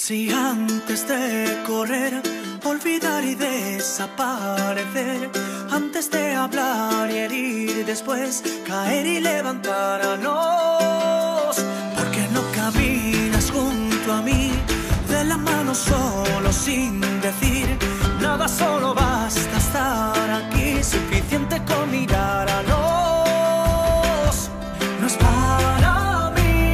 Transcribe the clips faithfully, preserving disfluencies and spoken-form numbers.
Si antes de correr, olvidar y desaparecer, antes de hablar y herir, después caer y levantarnos, ¿por qué no caminas junto a mí, de la mano solo sin decir nada? Solo basta estar aquí, suficiente con mirar a los. No es para mí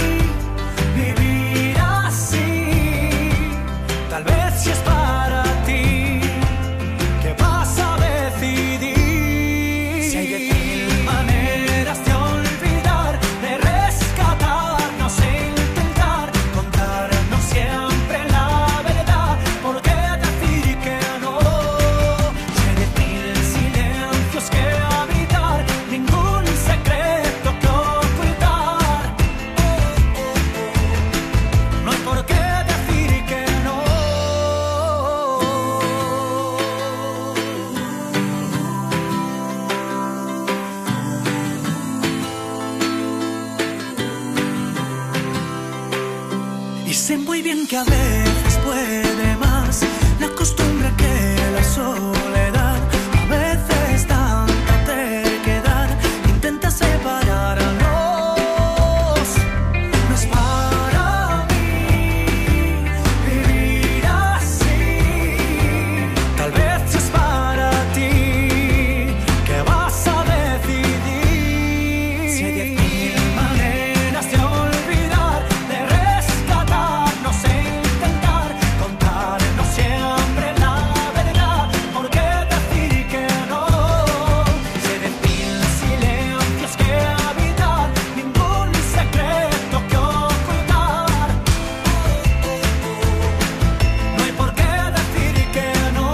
vivir así, tal vez si es para ti, ¿qué vas a decidir? Si hay diez mil maneras de olvidar, de rescatarnos e intentar contarnos siempre la verdad, ¿por qué decir que no? Si hay diez mil silencios que habitar, ningún secreto que ocultar, no hay por qué decir que no. Y sé muy bien que a veces puede más la costumbre que la soledad, a veces tanta terquedad intenta separarnos. No es para mí vivir así, tal vez si es para ti, ¿qué vas a decidir? Si hay diez mil maneras de olvidar, de rescatarnos e intentar contarnos siempre la verdad, ¿por qué decir que no? Si hay diez mil silencios que habitar, ningún secreto que ocultar, no hay por qué decir que no.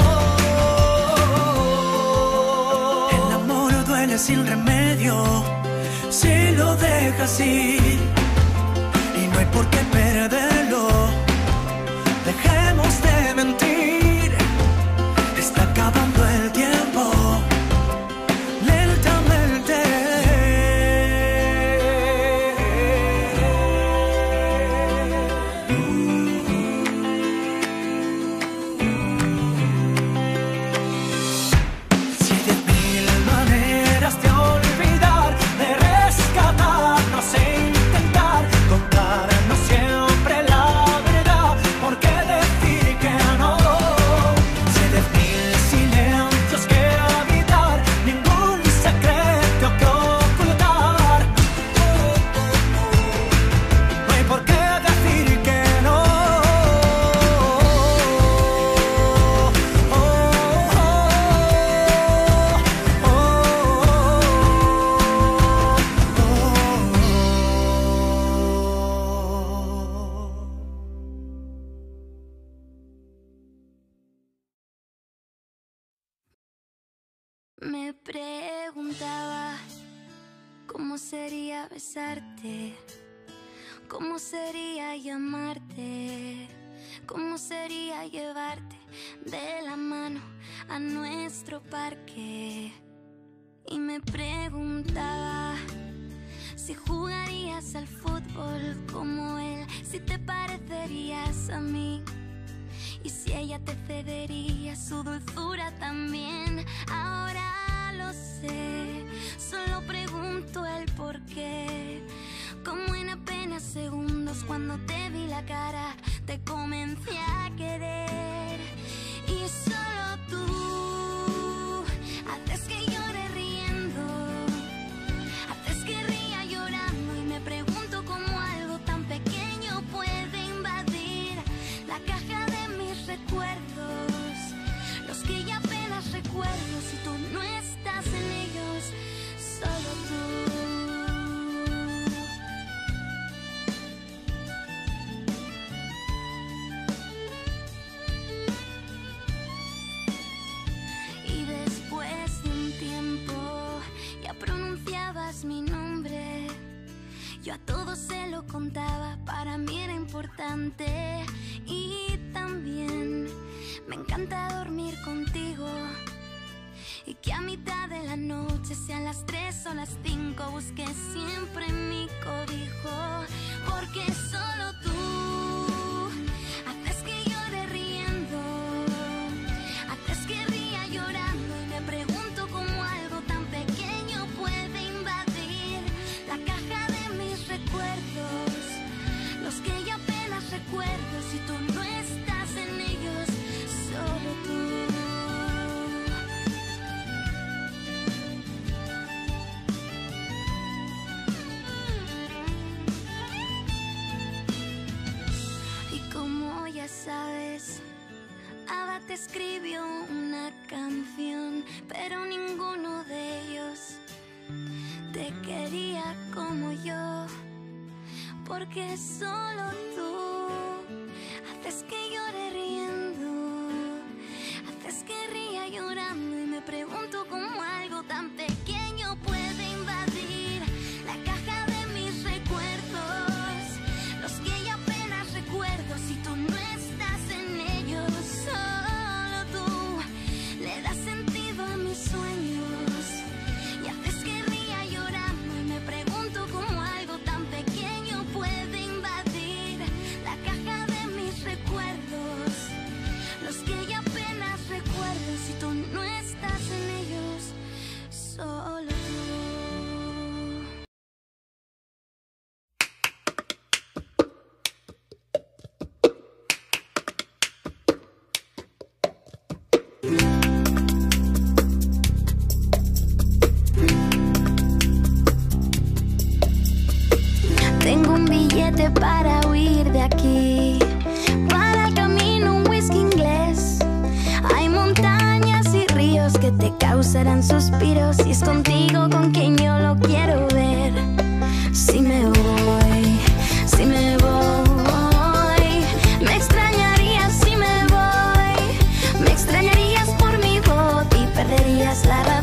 El amor duele sin remedio si lo dejas ir, y no hay por qué perderlo. Dejemos de mentir, está acabando el tiempo lentamente. Si hay diez mil maneras de olvidar, de rescatarnos e intentar contarnos siempre la verdad, ¿por qué decir que no? Si hay diez mil silencios que habitar, ningún secreto que ocultar, no hay por qué decir que no. Me preguntaba cómo sería besarte, cómo sería llamarte, cómo sería llevarte de la mano a nuestro parque. Y me preguntaba si jugarías al fútbol como él, si te parecerías a mí, y si ella te cedería su dulzura también. Ahora lo sé, solo pregunto el por qué. Como en apenas segundos, cuando te vi la cara, te comencé a querer. Y solo tú haces que llore riendo, haces que ría llorando. Y me pregunto cómo algo tan pequeño puede invadir la caja de mis recuerdos, los que ya apenas recuerdo. Si tú no estás en ellos, solo tú. Y después de un tiempo ya pronunciabas mi nombre, yo a todos se lo contaba, para mí era importante. Y también me encanta dormir contigo, y que a mitad de la noche, sean las tres o las cinco, busque siempre mi cobijo, porque solo tú escribió una canción, pero ninguno de ellos te quería como yo, porque solo tú haces que llore riendo, haces que ría llorando, y me pregunto cómo algo tan pequeño puede invadir la caja de mis recuerdos, los que ya apenas recuerdo si tú no estás en ellos. Solo tú le das sentido a mis sueños y haces que ría llorando, y me pregunto cómo algo tan pequeño puede invadir la caja de mis recuerdos, los que ya apenas recuerdo si tú no estás en ellos. Solo tú. Tengo un billete para huir de aquí, para el camino un whisky inglés. Hay montañas y ríos que te causarán suspiros, y es contigo con quien yo lo quiero ver. Si me voy, si me voy, me extrañarías si me voy, me extrañarías por mi voz y perderías la razón.